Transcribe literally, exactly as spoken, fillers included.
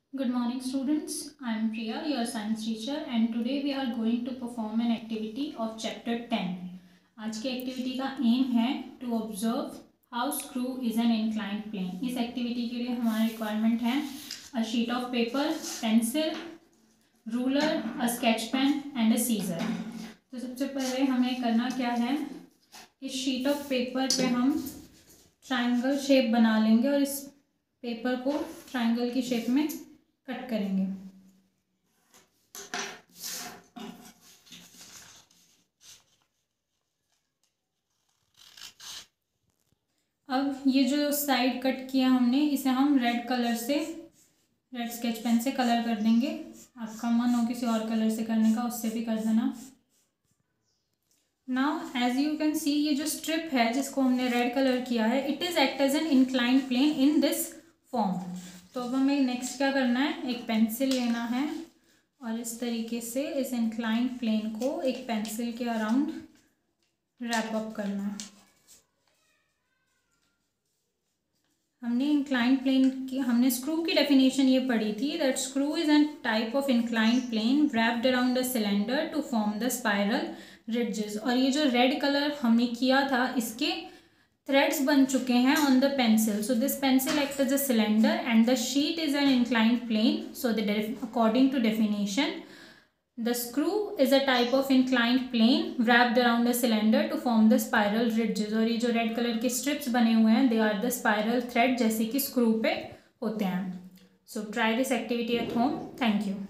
Good morning students, I am Priya, your science teacher, and today we are going to perform an activity of chapter ten. आज की activity का M है to observe how screw is an inclined plane. इस activity के लिए हमारा requirement है a sheet of paper, pencil, ruler, a sketch pen and a scissor. तो सबसे पहले हमें करना क्या है, इस शीट ऑफ पेपर पे हम ट्रायंगल शेप बना लेंगे और इस पेपर को ट्रायंगल की शेप में कट करेंगे। अब ये जो साइड कट किया हमने, इसे हम रेड कलर से, रेड स्केच पेन से कलर कर देंगे। आपका मन हो किसी और कलर से करने का, उससे भी कर देना। Now as you can see, ये जो स्ट्रिप है जिसको हमने रेड कलर किया है, it is act as an inclined plane in this form. तो अब हमें नेक्स्ट क्या करना है, एक पेंसिल लेना है और इस तरीके से इस इंक्लाइंड प्लेन को एक पेंसिल के अराउंड रैप अप करना है। हमने इंक्लाइंड प्लेन की, हमने स्क्रू की डेफिनेशन ये पढ़ी थी, that screw is an type of inclined plane wrapped around a cylinder to form the spiral ridges. और ये जो रेड कलर हमने किया था, इसके थ्रेड्स बन चुके हैं on the pencil. So this pencil act as a cylinder and the sheet is an inclined plane. So the according to definition, the screw is a type of inclined plane wrapped around a cylinder to form the spiral ridges. और ये जो red colour के strips बने हुए हैं, they are the spiral thread, जैसे कि screw पे होते हैं। So try this activity at home. Thank you.